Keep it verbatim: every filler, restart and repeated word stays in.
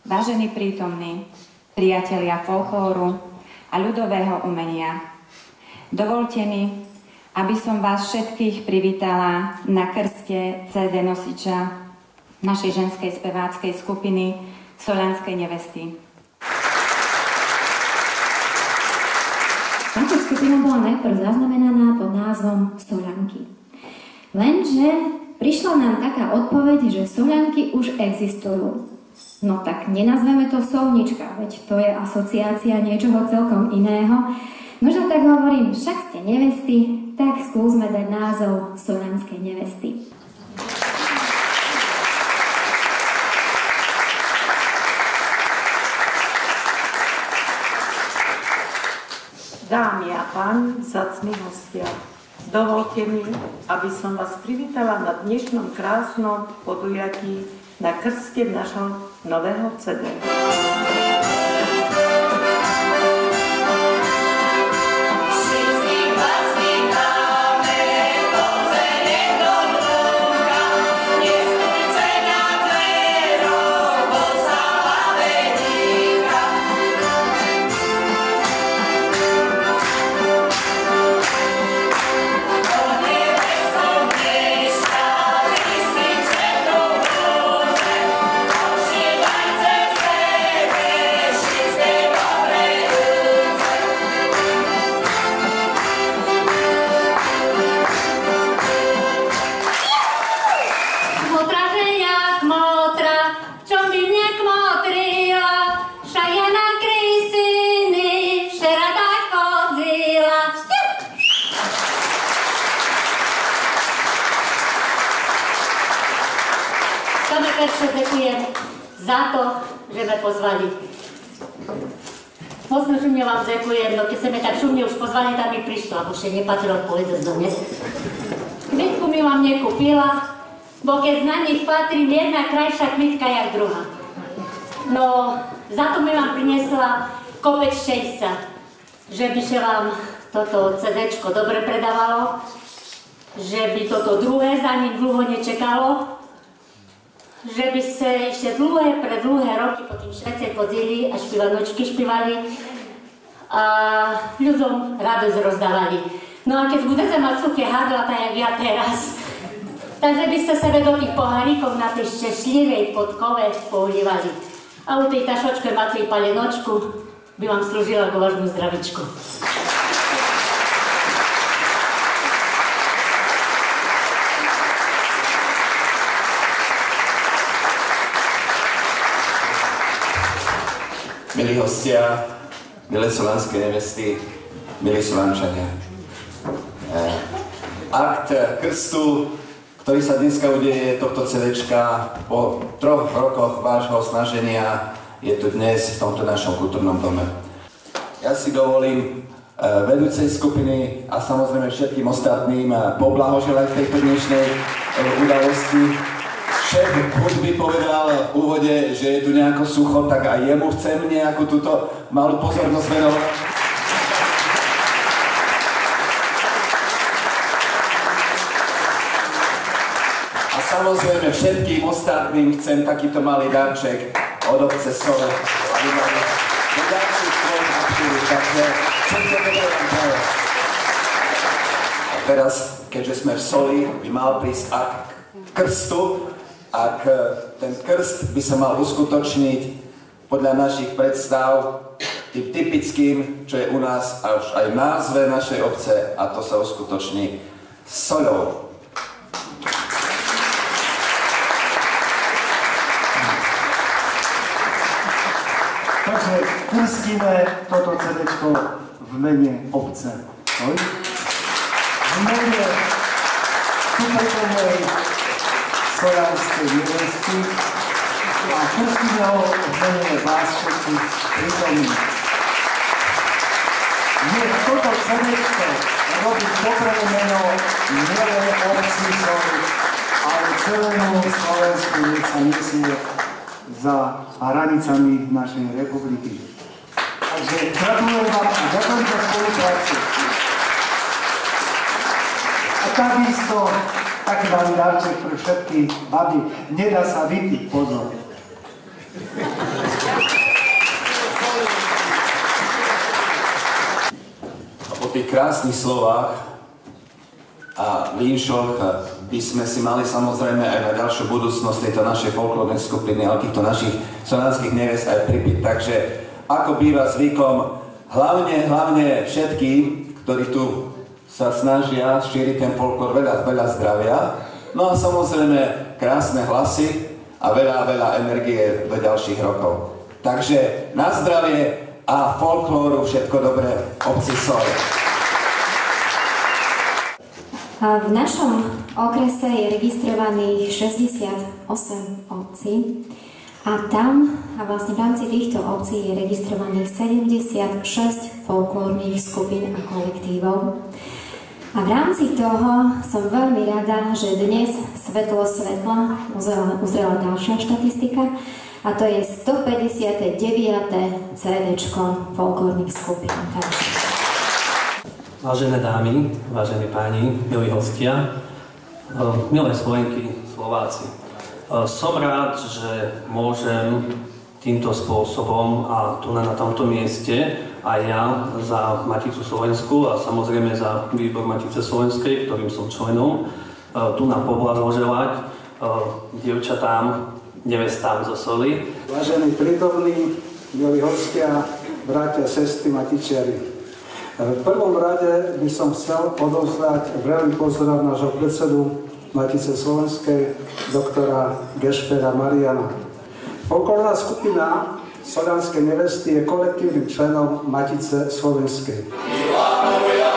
vážení prítomní, priatelia folklóru a ľudového umenia, dovolte mi, aby som vás všetkých privítala na krste cé dé nosiča našej ženskej speváckej skupiny Soľanskej nevesty. Táto skupina bola najprv zaznamenaná pod názvom Soľanky. Lenže prišla nám taká odpoveď, že Soľanky už existujú. No tak nenazveme to Solnička, veď to je asociácia niečoho celkom iného. Možno tak hovorím, však ste nevesty, tak skúsme dať názov Soľanskej nevesty. Dámy a páni, vzácni hostia, dovolte mi, aby som vás privítala na dnešnom krásnom podujatí na krste našho nového cé dé. Ďakujem za to, že me pozvali. Mocno šumne vám ďakujem, no keď sa me tak šumne už pozvali, tam mi prišlo, lebo še nepatrilo povedať do mne. Kvitku mi vám nekúpila, bo keď na nich patrí jedna krajšia kvitka jak druhá. No, za to mi vám priniesla kopec šťastia, že by še vám toto cé déčko dobre predávalo, že by toto druhé za ním dlho nečekalo, že by ste ešte dlhé, pre dlhé roky po tým Švece chodili a špivanočky špivali a ľuďom radosť rozdávali. No a keď budete mať suché hádla, tak jak ja teraz, takže by ste sebe do tých poháríkov na tej šťastlivej podkove poulívali. A u tej tašočke máte palenočku, by vám slúžila ako vážnu zdravičku. Milí hostia, milé soľanské nevesty, milí Soľančania. Akt krstu, ktorý sa dneska udeje tohto cé déčka po troch rokoch vášho snaženia, je tu dnes v tomto našom kultúrnom dome. Ja si dovolím vedúcej skupiny a samozrejme všetkým ostatným poblahoželať tejto dnešnej udalosti. Šéf hudby povedal v úvode, že je tu nejako sucho, tak aj jemu chcem nejakú túto malú pozornosť venovať. A samozrejme všetkým ostatným chcem takýto malý darček od obce Sole. Aby mali darček svojim aktívu, takže všetko dobre vám prajem. A teraz, keďže sme v Soli, by mal prísť akt krstu. Ak ten krst by sa mal uskutočniť podľa našich predstav tým typickým, čo je u nás až aj v názve našej obce, a to sa uskutoční soľou. Takže krstíme toto cé déčko v mene obce Soľ. V mene skutočnej Soľanskej nevesty a krstíme ho v mene vás všetkých prítomných. Nech toto cé déčko robí dobré meno nielen obci Soľ, ale celému Slovensku, nech sa nesie za hranicami našej republiky. Takže gratulujem vám a ďakujem za spoluprácu. A takisto taký malý darček pre všetky baby. Nedá sa vypiť, pozor. krásnych slovách a vinšoch by sme si mali samozrejme aj na ďalšiu budúcnosť tejto našej folklórnej skupiny a týchto našich soľanských neviest aj pripiť. Takže ako býva zvykom, hlavne, hlavne všetky, ktorí tu sa snažia šíriť ten folklór, veľa, veľa zdravia, no a samozrejme krásne hlasy a veľa, veľa energie do ďalších rokov. Takže na zdravie a folklóru všetko dobré v obci Soľ. V našom okrese je registrovaných šesťdesiatosem obcí a tam, a vlastne v rámci týchto obcí je registrovaných sedemdesiatšesť folklórnych skupín a kolektívov. A v rámci toho som veľmi rada, že dnes svetlo svetla uzrela ďalšia štatistika a to je stopäťdesiatdeviate cédečko folklórnych skupín. Takže. Vážené dámy, vážení páni, milí hostia, milé Slovenky, Slováci. Som rád, že môžem týmto spôsobom a tu na tomto mieste aj ja za Maticu Slovenskú a samozrejme za výbor Matice Slovenskej, ktorým som členom, tu nám poblahoželať dievčatám, nevestám zo Soli. Vážení prítomní, milí hostia, bratia, sestry, matičiari. V prvom rade by som chcel odovzdať veľmi pozdrav nášho predsedu Matice Slovenskej, doktora Gešpera Mariana. Folklórna skupina Soľanské nevesty je kolektívnym členom Matice Slovenskej.